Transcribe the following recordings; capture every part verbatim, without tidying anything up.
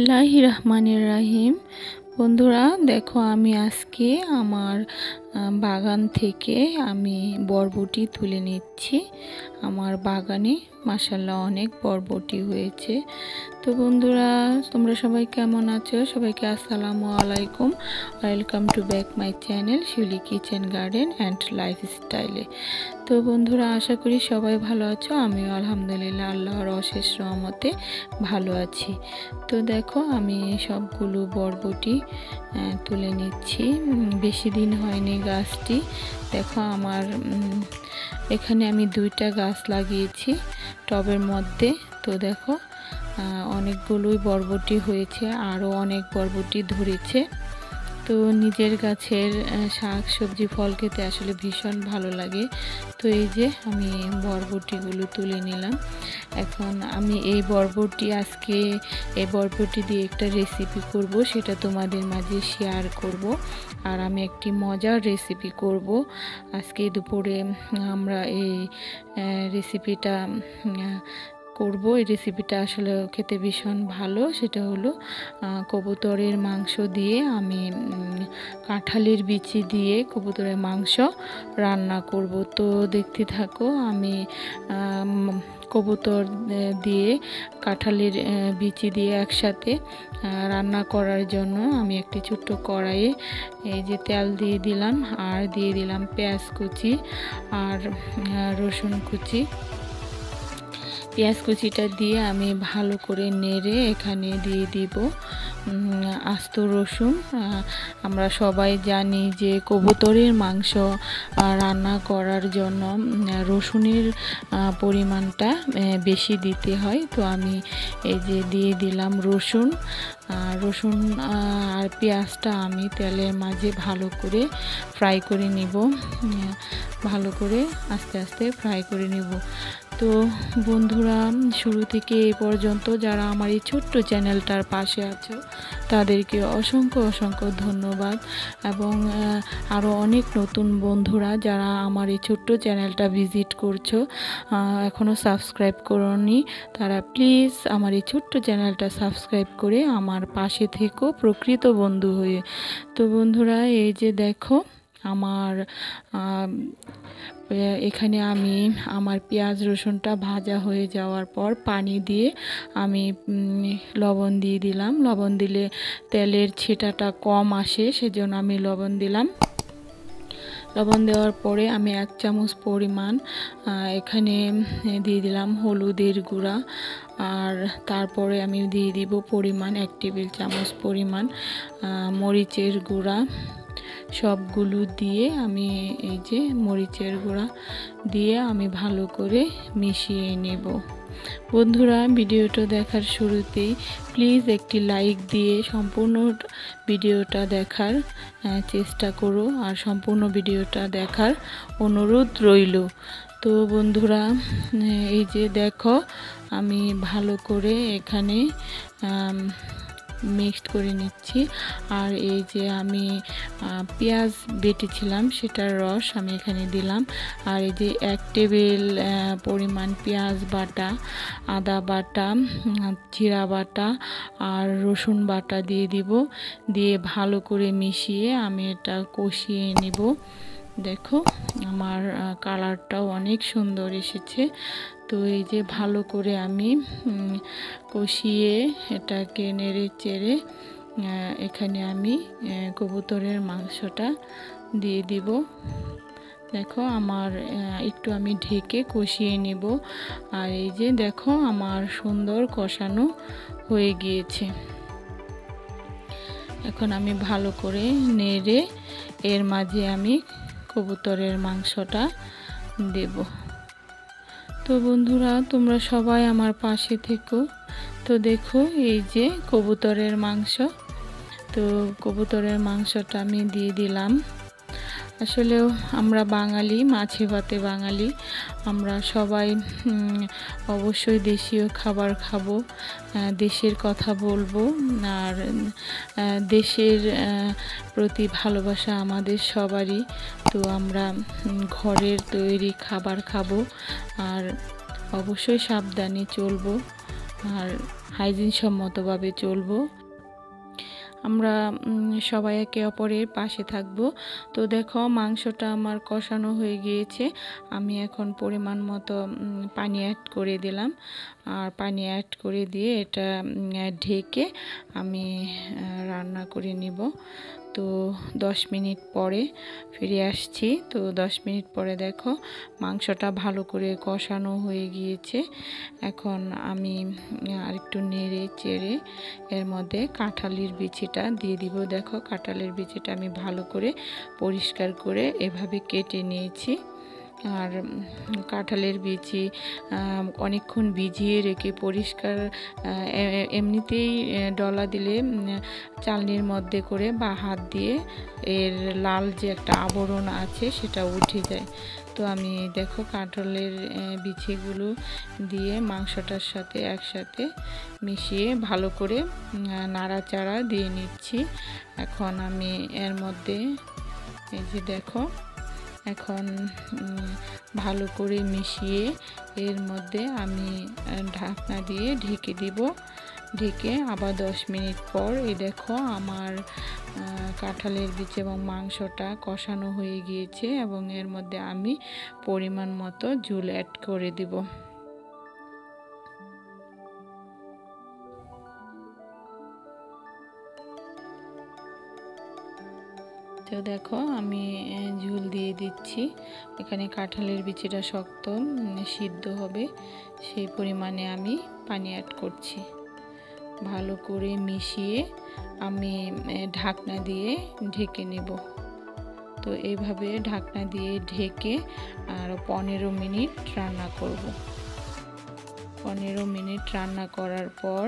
বিসমিল্লাহির রহমানির রহিম। বন্ধুরা দেখো, আমি আজকে আমার বাগান থেকে আমি বরবটি তুলে নিচ্ছি। আমার বাগানে মাশাআল্লাহ অনেক বরবটি হয়েছে। তো বন্ধুরা, তোমরা সবাই কেমন আছো? সবাইকে আসসালামু আলাইকুম। Welcome to back my channel Shiuli kitchen garden and লাইফস্টাইলে। তো বন্ধুরা, আশা করি সবাই ভালো আছো। আমিও আলহামদুলিল্লাহ আল্লাহর অশেষ রহমতে ভালো আছি। তো দেখো, আমি সবগুলো বরবটি তুলে নিচ্ছি। বেশি দিন হয়নি গাছটি। দেখো, আমার এখানে আমি দুইটা গাছ লাগিয়েছি টবের মধ্যে। তো দেখো, অনেকগুলোই বরবটি হয়েছে, আরও অনেক বরবটি ধরেছে। তো নিজের গাছের শাক সবজি ফল খেতে আসলে ভীষণ ভালো লাগে। তো এই যে আমি বরবটিগুলো তুলে নিলাম। এখন আমি এই বরবটি আজকে এই বরবটি দিয়ে একটা রেসিপি করব, সেটা তোমাদের মাঝে শেয়ার করব। আর আমি একটি মজার রেসিপি করব আজকে দুপুরে। আমরা এই রেসিপিটা করব। এই রেসিপিটা আসলে খেতে ভীষণ ভালো। সেটা হলো কবুতরের মাংস দিয়ে আমি কাঁঠালের বিচি দিয়ে কবুতরের মাংস রান্না করব। তো দেখতে থাকো। আমি কবুতর দিয়ে কাঁঠালের বিচি দিয়ে একসাথে রান্না করার জন্য আমি একটি ছোট্ট কড়াইয়ে এই যে তেল দিয়ে দিলাম, আর দিয়ে দিলাম পেঁয়াজ কুচি আর রসুন কুচি। পেঁয়াজ কুচিটা দিয়ে আমি ভালো করে নেড়ে এখানে দিয়ে দিব আস্ত রসুন। আমরা সবাই জানি যে কবুতরের মাংস রান্না করার জন্য রসুনের পরিমাণটা বেশি দিতে হয়। তো আমি এই যে দিয়ে দিলাম রসুন। রসুন আর পেঁয়াজটা আমি তেলের মাঝে ভালো করে ফ্রাই করে নিব, ভালো করে আস্তে আস্তে ফ্রাই করে নিব। তো বন্ধুরা, শুরু থেকে এই পর্যন্ত যারা আমার এই ছোট্ট চ্যানেলটার পাশে আছো তাদেরকে অসংখ্য অসংখ্য ধন্যবাদ। এবং আরও অনেক নতুন বন্ধুরা যারা আমার এই ছোট্ট চ্যানেলটা ভিজিট করছো, এখনও সাবস্ক্রাইব করোনি, তারা প্লিজ আমার এই ছোট্ট চ্যানেলটা সাবস্ক্রাইব করে আমার পাশে থেকো প্রকৃত বন্ধু হয়ে। তো বন্ধুরা, এই যে দেখো, আমার এখানে আমি আমার পেঁয়াজ রসুনটা ভাজা হয়ে যাওয়ার পর পানি দিয়ে আমি লবণ দিয়ে দিলাম। লবণ দিলে তেলের ছিটাটা কম আসে, সেজন্য আমি লবণ দিলাম। লবণ দেওয়ার পরে আমি এক চামচ পরিমাণ এখানে দিয়ে দিলাম হলুদের গুঁড়া। আর তারপরে আমি দিয়ে দিব পরিমাণ এক টেবিল চামচ পরিমাণ মরিচের গুঁড়া। সবগুলো দিয়ে আমি এই যে মরিচের গুঁড়া দিয়ে আমি ভালো করে মিশিয়ে নেব। বন্ধুরা, ভিডিওটা দেখার শুরুতেই প্লিজ একটি লাইক দিয়ে সম্পূর্ণ ভিডিওটা দেখার চেষ্টা করো, আর সম্পূর্ণ ভিডিওটা দেখার অনুরোধ রইল। তো বন্ধুরা, এই যে দেখো, আমি ভালো করে এখানে মিক্সড করে নিচ্ছি। আর এই যে আমি পেঁয়াজ বেটেছিলাম সেটার রস আমি এখানে দিলাম। আর এই যে এক টেবিল পরিমাণ পেঁয়াজ বাটা, আদা বাটা, জিরা বাটা আর রসুন বাটা দিয়ে দিব। দিয়ে ভালো করে মিশিয়ে আমি এটা কষিয়ে নেব। দেখো, আমার কালারটাও অনেক সুন্দর এসেছে। তো এই যে ভালো করে আমি কষিয়ে এটাকে নেড়ে চেড়ে এখানে আমি কবুতরের মাংসটা দিয়ে দিব। দেখো, আমার একটু আমি ঢেকে কষিয়ে নেব। আর এই যে দেখো, আমার সুন্দর কষানো হয়ে গিয়েছে। এখন আমি ভালো করে নেড়ে এর মাঝে আমি কবুতরের মাংসটা দেব। তো বন্ধুরা, তোমরা সবাই আমার পাশে থেকো। তো দেখো, এই যে কবুতরের মাংস, তো কবুতরের মাংসটা আমি দিয়ে দিলাম। আসলেও আমরা বাঙালি, মাছে ভাতে বাঙালি, আমরা সবাই অবশ্যই দেশীয় খাবার খাবো, দেশের কথা বলবো। আর দেশের প্রতি ভালোবাসা আমাদের সবারই। তো আমরা ঘরের তৈরি খাবার খাবো, আর অবশ্যই সাবধানে চলবো। আর হাইজিন সম্মতভাবে চলবো। আমরা সবাই একে অপরের পাশে থাকবো। তো দেখো মাংসটা আমার কষানো হয়ে গিয়েছে। আমি এখন পরিমাণ মতো পানি অ্যাড করে দিলাম, আর পানি অ্যাড করে দিয়ে এটা ঢেকে আমি রান্না করে নিব। তো দশ মিনিট পরে ফিরে আসছি। তো দশ মিনিট পরে দেখো মাংসটা ভালো করে কষানো হয়ে গিয়েছে। এখন আমি আরেকটু নেড়ে চেড়ে এর মধ্যে কাঁঠালের বিচিটা দিয়ে দিব। দেখো কাঁঠালের বিচিটা আমি ভালো করে পরিষ্কার করে এভাবে কেটে নিয়েছি। আর কাঁঠালের বিচি অনেকক্ষণ ভিজিয়ে রেখে পরিষ্কার এমনিতেই ডলা দিলে চালনির মধ্যে করে বা হাত দিয়ে এর লাল যে একটা আবরণ আছে সেটা উঠে যায়। তো আমি দেখো কাঁঠালের বিচিগুলো দিয়ে মাংসটার সাথে একসাথে মিশিয়ে ভালো করে নাড়াচাড়া দিয়ে নিচ্ছি। এখন আমি এর মধ্যে এই যে দেখো এখন ভালো করে মিশিয়ে এর মধ্যে আমি ঢাকনা দিয়ে ঢেকে দিব। ঢেকে আবার দশ মিনিট পর এই দেখো আমার কাঁঠালের বিচি এবং মাংসটা কষানো হয়ে গিয়েছে এবং এর মধ্যে আমি পরিমাণ মতো ঝোল অ্যাড করে দিব। তো দেখো আমি ঝোল দিয়ে দিচ্ছি। এখানে কাঁঠালের বিচিটা শক্ত সিদ্ধ হবে সেই পরিমাণে আমি পানি অ্যাড করছি। ভালো করে মিশিয়ে আমি ঢাকনা দিয়ে ঢেকে নেব। তো এইভাবে ঢাকনা দিয়ে ঢেকে আর পনেরো মিনিট রান্না করব। পনেরো মিনিট রান্না করার পর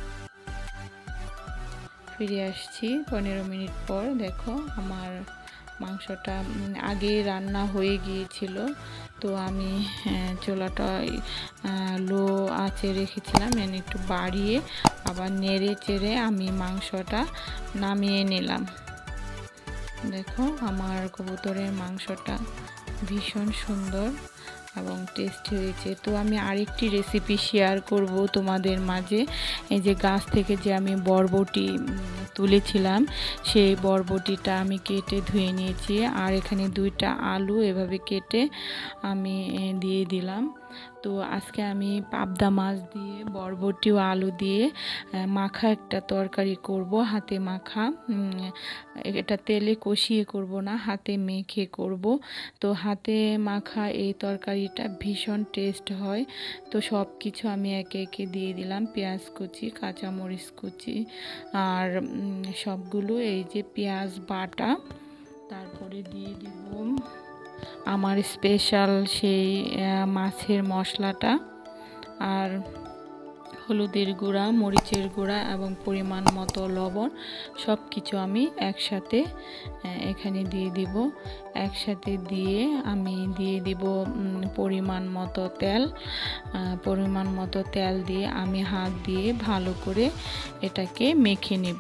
ফিরে আসছি। পনেরো মিনিট পর দেখো আমার মাংসটা আগে রান্না হয়ে গিয়েছিল। তো আমি চুলাটা লো আঁচে রেখেছিলাম, মানে একটু বাড়িয়ে আবার নেড়ে চেড়ে আমি মাংসটা নামিয়ে নিলাম। দেখো আমার কবুতরের মাংসটা ভীষণ সুন্দর এবং টেস্টি হয়েছে। তো আমি আরেকটি রেসিপি শেয়ার করব তোমাদের মাঝে। এই যে গাছ থেকে যে আমি বরবটি তুলেছিলাম সেই বরবটিটা আমি কেটে ধুয়ে নিয়েছি, আর এখানে দুইটা আলু এভাবে কেটে আমি দিয়ে দিলাম। তো আজকে আমি পাবদা মাছ দিয়ে বরবটি ও আলু দিয়ে মাখা একটা তরকারি করব, হাতে মাখা। এটা তেলে কষিয়ে করব না, হাতে মেখে করব। তো হাতে মাখা এই তরকারিটা ভীষণ টেস্ট হয়। তো সব কিছু আমি একে একে দিয়ে দিলাম, পেঁয়াজ কুচি, কাঁচামরিচ কুচি, আর সবগুলো এই যে পেঁয়াজ বাটা, তারপরে দিয়ে দিব আমার স্পেশাল সেই মাছের মশলাটা, আর হলুদের গুঁড়া, মরিচের গুঁড়া এবং পরিমাণ মতো লবণ সব কিছু আমি একসাথে এখানে দিয়ে দিব। একসাথে দিয়ে আমি দিয়ে দিব পরিমাণ মতো তেল। পরিমাণ মতো তেল দিয়ে আমি হাত দিয়ে ভালো করে এটাকে মেখে নেব।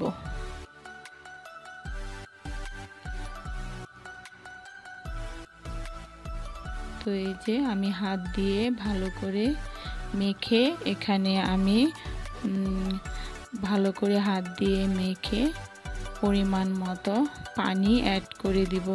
তো এই যে আমি হাত দিয়ে ভালো করে মেখে এখানে আমি ভালো করে হাত দিয়ে মেখে পরিমাণ মতো পানি অ্যাড করে দিব।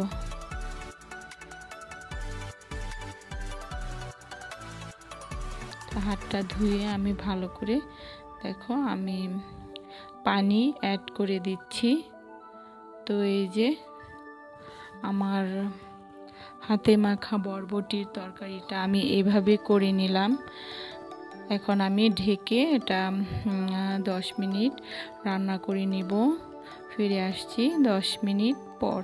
হাতটা ধুয়ে আমি ভালো করে দেখো আমি পানি অ্যাড করে দিচ্ছি। তো এই যে আমার হাতে মাখা বরবটির তরকারিটা আমি এভাবে করে নিলাম। এখন আমি ঢেকে এটা দশ মিনিট রান্না করে নিব। ফিরে আসছি দশ মিনিট পর।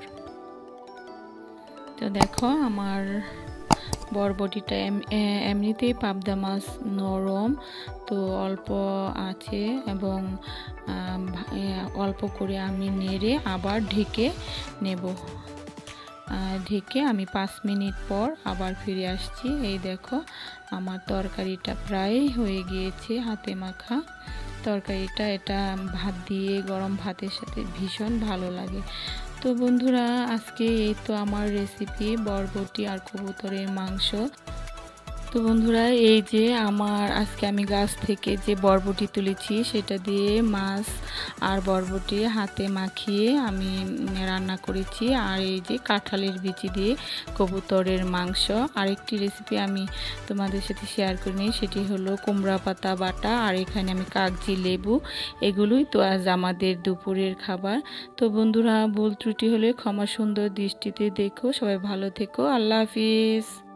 তো দেখো আমার বরবটিটা এমনিতেই পাবদা মাছ নরম, তো অল্প আছে এবং অল্প করে আমি নেড়ে আবার ঢেকে নেব। ঢেকে আমি পাঁচ মিনিট পর আবার ফিরে আসছি। এই দেখো আমার তরকারিটা প্রায় হয়ে গিয়েছে। হাতে মাখা তরকারিটা এটা ভাত দিয়ে, গরম ভাতের সাথে ভীষণ ভালো লাগে। তো বন্ধুরা আজকে এই তো আমার রেসিপি বরবটি আর কবুতরের মাংস। তো বন্ধুরা, এই যে আমার আজকে আমি গাছ থেকে যে বরবটি তুলেছি সেটা দিয়ে মাছ আর বরবটি হাতে মাখিয়ে আমি রান্না করেছি। আর এই যে কাঁঠালের বিচি দিয়ে কবুতরের মাংস। আরেকটি রেসিপি আমি তোমাদের সাথে শেয়ার করে নিই, সেটি হলো কুমড়া পাতা বাটা, আর এখানে আমি কাগজি লেবু। এগুলোই তো আজ আমাদের দুপুরের খাবার। তো বন্ধুরা, ভুল ত্রুটি হলে ক্ষমা সুন্দর দৃষ্টিতে দেখো। সবাই ভালো থেকো। আল্লাহ হাফিজ।